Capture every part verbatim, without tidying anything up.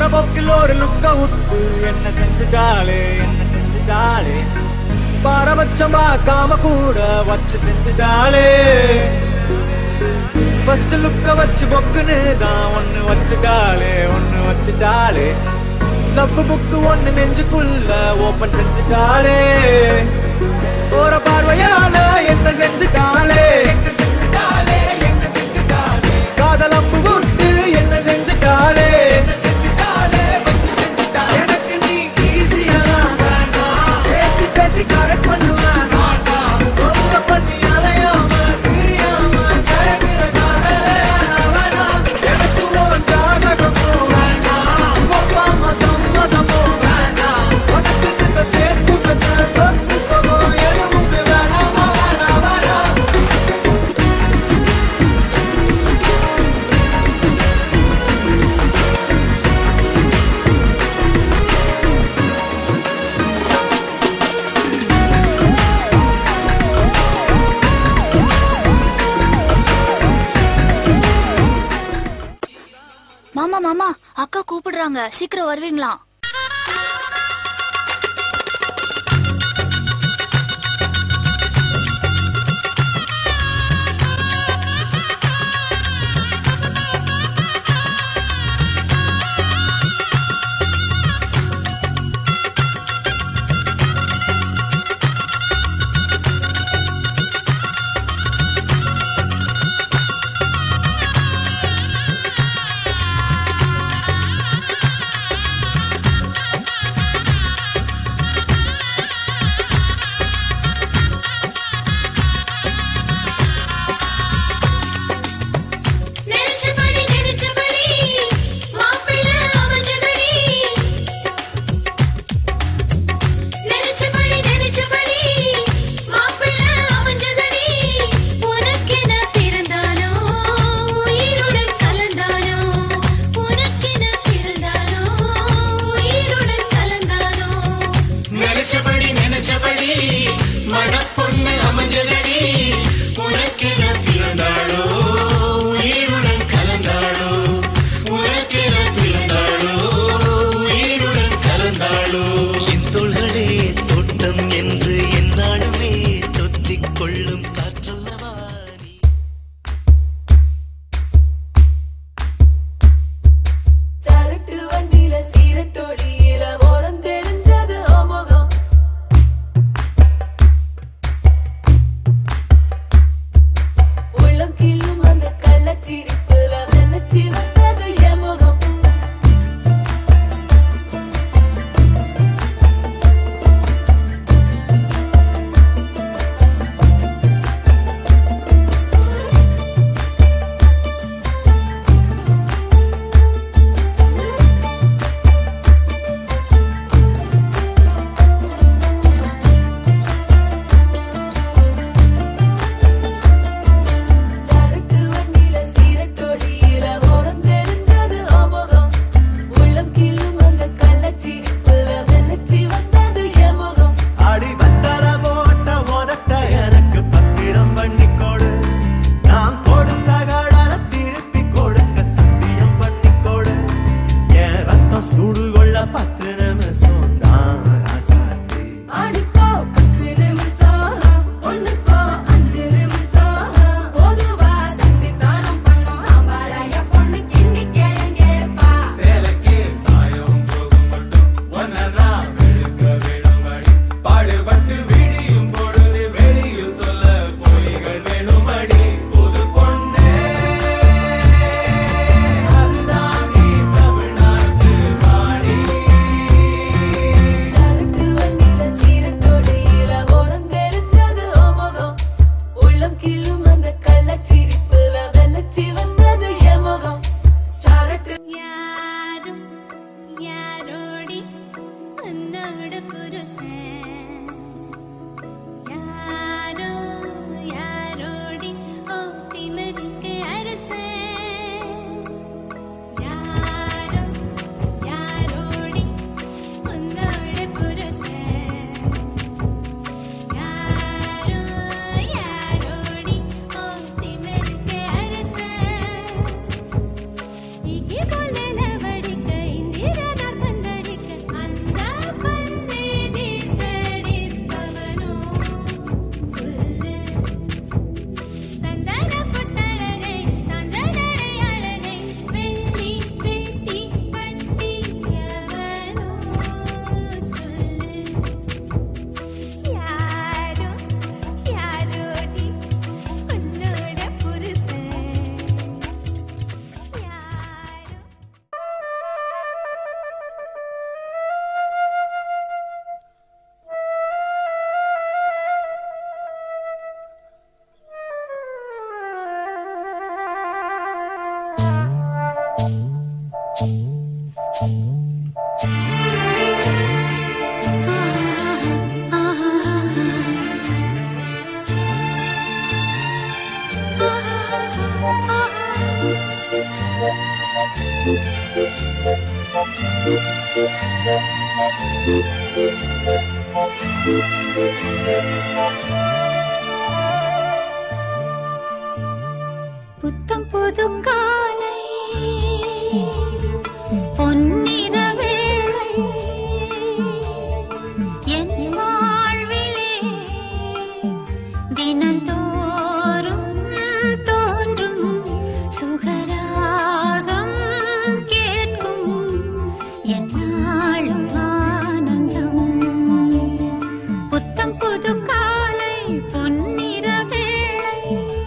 போக்கில் ஒரு லுக்க விட்டு என்ன செஞ்சுட்டாளே என்ன செஞ்சுட்டாளே பாரபட்சம் பார்க்காம கூட வச்சு செஞ்சுட்டாளே ஃபர்ஸ்ட் லுக்க வச்சு பொக்குன்னு தான் ஒன்னு வச்சுட்டாளே ஒன்னு வச்சுட்டாளே லவ் புக்கு ஒன்னு நெஞ்சுக்குள்ள ஓபன் செஞ்சுட்டாளே போற பார்வையால என்ன செஞ்சுட்டாளே காதல் அம்பு விட்டு என்ன செஞ்சுட்டாளே எனக்கு நீ ஈஸியா பேசி பேசி கரெக்ட் பண்ணுவேன் பண்ணி அலையாம பிரியாம ஜெயகிற காதல எனக்கு உன் ஜாதகமோ வேண்டாம் ஒப்பாம சம்மதமோ வேண்டாம் உனக்கு இந்த சேர்த்து வச்ச சொத்து சொகோ எதுவுமே வேணாமா வேணாம் வேணாம் மாமா மாமா அக்கா கூப்பிடுறாங்க, சீக்கிரம் வருவீங்களா? बोले लवड़ी कहीं புத்தம் புது காலை பொன்னிற வேளை என் வாழ்விலே தினந்தோறும் தோன்றும் சுகராகம் கேட்கும் என்னாலும் ஆனந்தம். புத்தம் புது காலை பொன்னிற வேளை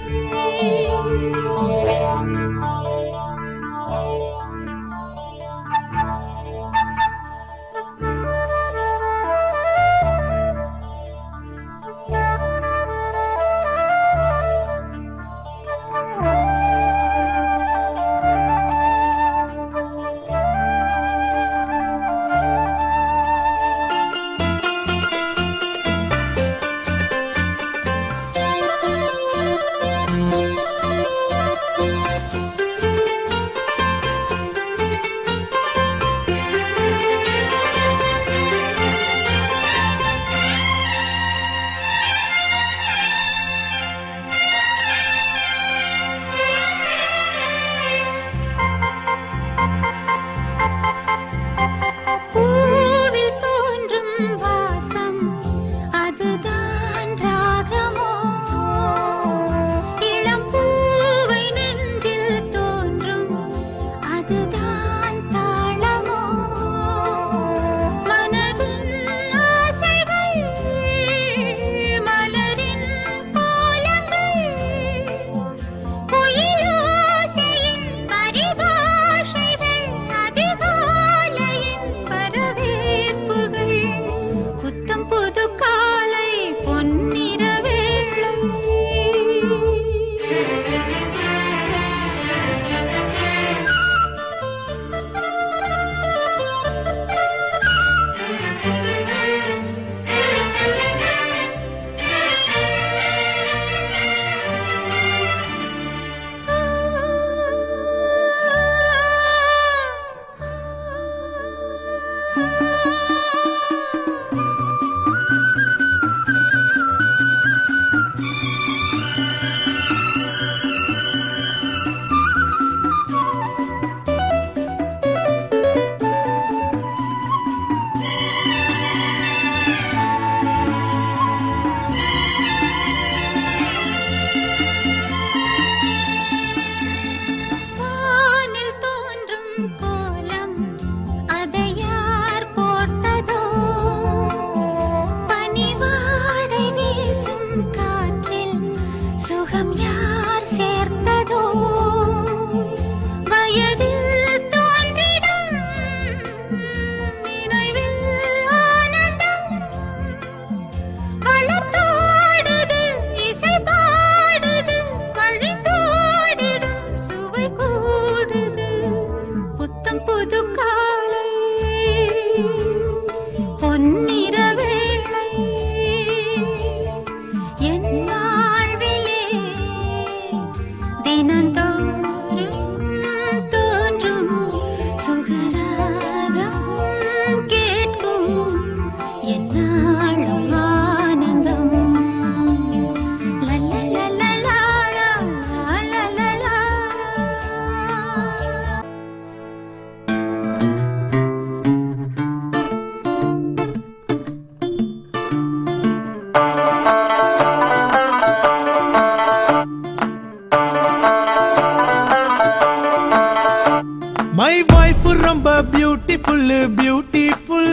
பியூட்டிஃபுல் பியூட்டிஃபுல்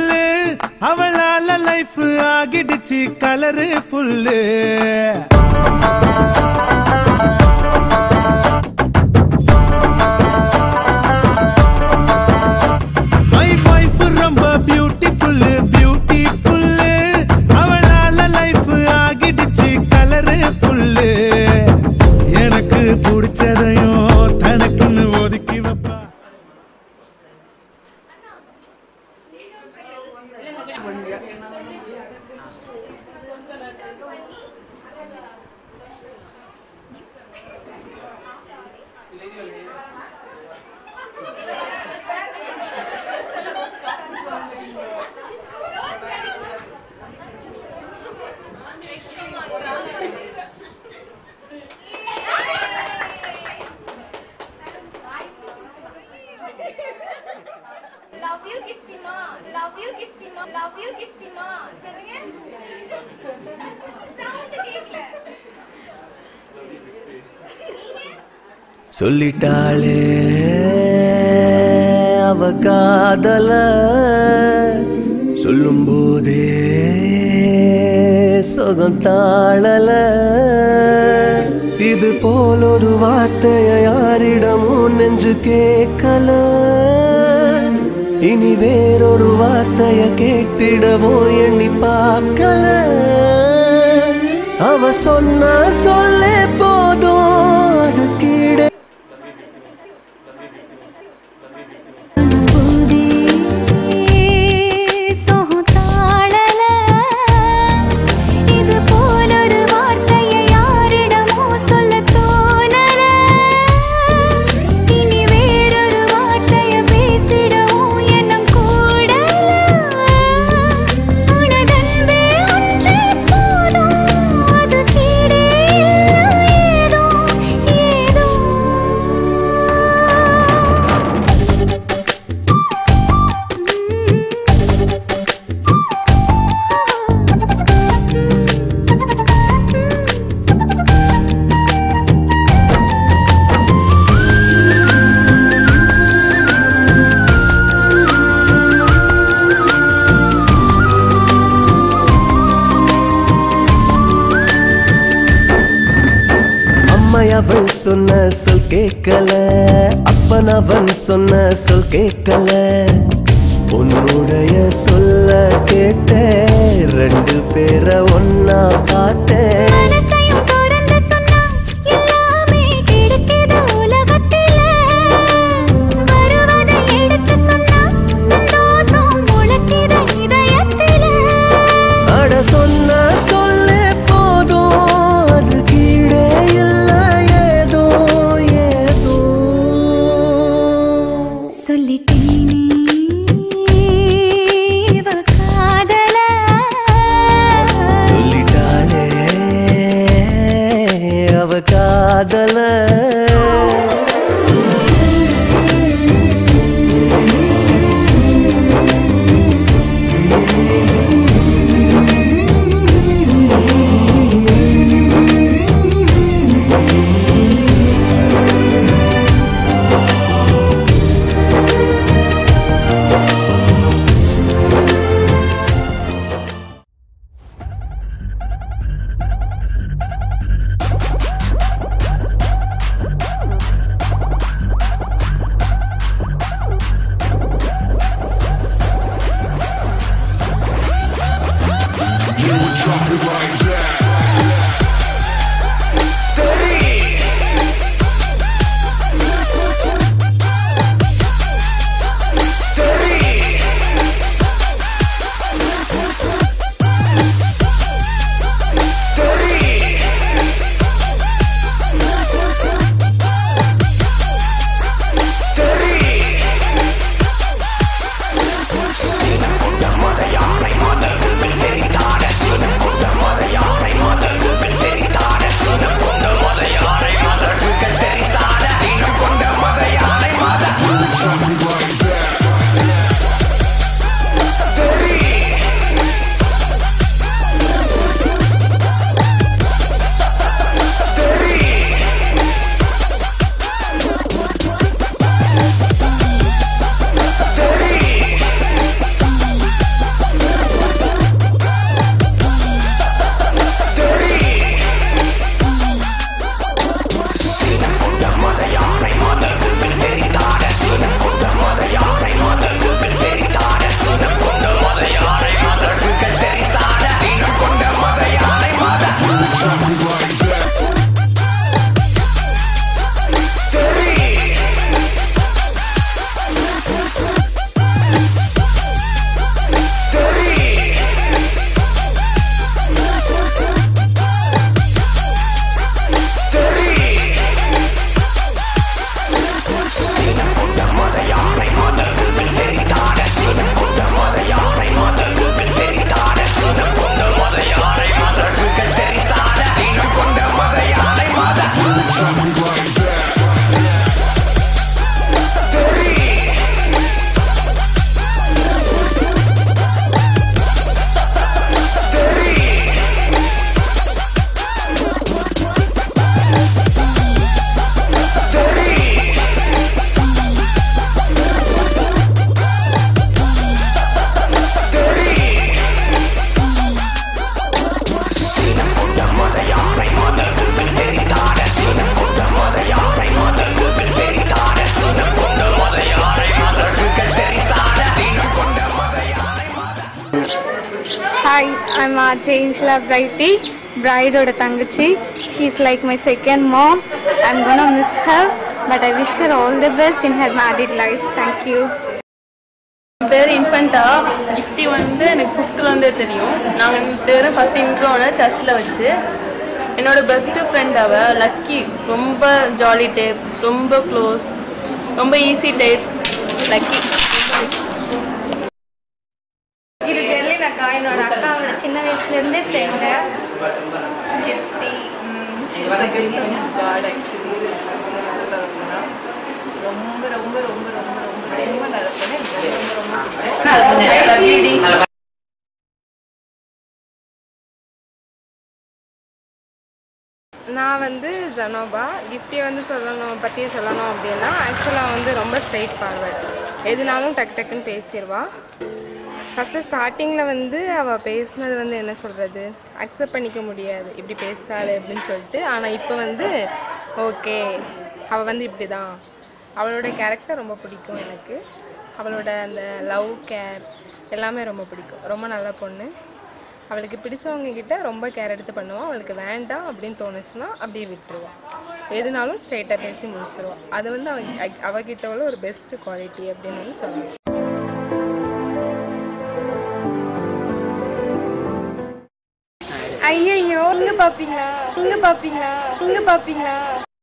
அவளால லைஃப் ஆகிடுச்சு கலர்ஃபுல். மை வைஃப் ரொம்ப பியூட்டிஃபுல் பியூட்டிஃபுல் அவளால லைஃப் ஆகிடுச்சு கலர்ஃபுல். எனக்கு பிடிச்சதையும் தனக்குன்னு ஒதுக்கி வைப்பா. சொல்லிட்டாளே அவ காதல சொல்லும் போதே சொகம் தாழல இது போல் ஒரு வார்த்தைய யாரிடமும் நெஞ்சு கேட்கல இனி வேறொரு வார்த்தைய கேட்டிடவும் எண்ணி பார்க்கல அவ சொன்ன சொல்லே போதும் அது கீழே அவன் சொன்ன சொல் கேட்கல அப்பன் அவன் சொன்ன சொல் கேட்கல உன்னுடைய சொல்ல கேட்ட ரெண்டு பேரை ஒன்னா பார்த்தேன் அட சொன்ன சொல்லே போதும் அது கீழே சொல்லிட்டாளே I'm Angela Brighty, brideoda thangachi. She's like my second mom. I'm gonna miss her, but I wish her all the best in her married life. Thank you. பேர் இன்ஃபென்ட்டா. கிஃப்டி வந்து எனக்கு ஃபிஃப்த்துலேருந்தே தெரியும். நாங்கள் ரெண்டு பேரும் ஃபஸ்ட் இன்ட்ரோனை சர்ச்சில் வச்சு என்னோட பெஸ்ட்டு ஃப்ரெண்ட் அவள் லக்கி. ரொம்ப ஜாலி டைப், ரொம்ப க்ளோஸ், ரொம்ப ஈஸி டைப் லக்கி. இது ஜெர்லின் அக்கா, என்னோட அக்காவோட சின்ன வயசுலேருந்தே ஃப்ரெண்டு. கிஃப்டி காட் ஆக்சுவலி ரொம்ப ரொம்ப ரொம்ப ரொம்ப ரொம்ப ரொம்ப நல்ல பொண்ணு. ரொம்ப ரொம்ப பிடிக்கும். நான் வந்து ஜனோபா. கிஃப்டியை வந்து சொல்லணும் பற்றி சொல்லணும் அப்படின்னா ஆக்சுவலாக வந்து ரொம்ப ஸ்ட்ரெயிட் ஃபார்வர்ட். எதுனாலும் டக்கு டக்குன்னு பேசிடுவா. ஃபஸ்ட்டு ஸ்டார்டிங்கில் வந்து அவள் பேசினது வந்து என்ன சொல்கிறது, அக்செப்ட் பண்ணிக்க முடியாது, இப்படி பேசுகிறாள் அப்படின்னு சொல்லிட்டு. ஆனால் இப்போ வந்து ஓகே, அவள் வந்து இப்படி தான். அவளோட கேரக்டர் ரொம்ப பிடிக்கும் எனக்கு. அவளோட அந்த லவ் கேர் எல்லாமே ரொம்ப பிடிக்கும். ரொம்ப நல்ல பொண்ணு. அவளுக்கு பிடிச்சவங்கக்கிட்ட ரொம்ப கேர் எடுத்து பண்ணுவாள். அவளுக்கு வேண்டாம் அப்படின்னு தோணுச்சுன்னா அப்படியே விட்டுருவாள். எதுனாலும் ஸ்ட்ரெயிட்டாக பேசி முடிச்சிடுவாள். அது வந்து அவ அவகிட்ட உள்ள ஒரு பெஸ்ட்டு குவாலிட்டி அப்படின்னு வந்து சொல்லலாம். ஐயோ, இங்கே பார்ப்பீங்களா, இங்கே பார்ப்பீங்களா, இங்கே பார்ப்பீங்களா.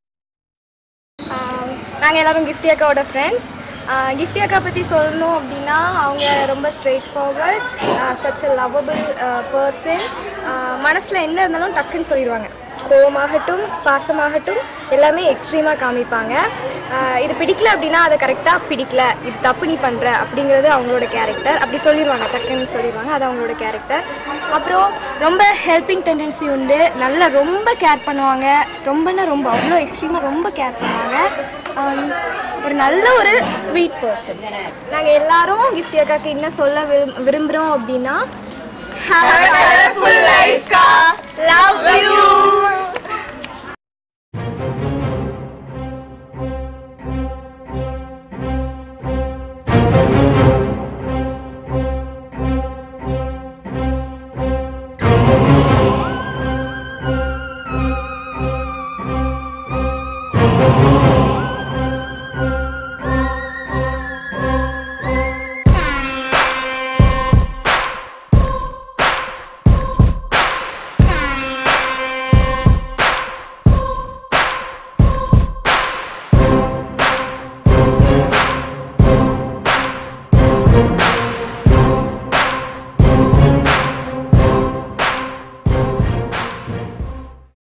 நாங்கள் எல்லோரும் கிஃப்டி அக்காவோட ஃப்ரெண்ட்ஸ். கிஃப்டி அக்கா பற்றி சொல்லணும் அப்படின்னா அவங்க ரொம்ப straightforward, such a lovable person. மனசில் என்ன இருந்தாலும் டக்குன்னு சொல்லிடுவாங்க. கோவமாகட்டும் பாசமாகட்டும் எல்லாமே எக்ஸ்ட்ரீமாக காமிப்பாங்க. இது பிடிக்கல அப்படின்னா அதை கரெக்டாக பிடிக்கல, இது தப்பு நீ பண்ணுற அப்படிங்கிறது அவங்களோட கேரக்டர். அப்படி சொல்லிடுவாங்க, டக்குன்னு சொல்லிடுவாங்க. அது அவங்களோட கேரக்டர். அப்புறம் ரொம்ப ஹெல்பிங் டெண்டன்சி உண்டு. நல்லா ரொம்ப கேர் பண்ணுவாங்க. ரொம்பன்னா ரொம்ப அவ்வளோ எக்ஸ்ட்ரீமாக ரொம்ப கேர் பண்ணுவாங்க. ஒரு நல்ல ஒரு ஸ்வீட் பர்சன். நாங்கள் எல்லாரும் கிஃப்டி அக்காவுக்கு என்ன சொல்ல விரும் விரும்புகிறோம் அப்படின்னா, have a colorful life, love you.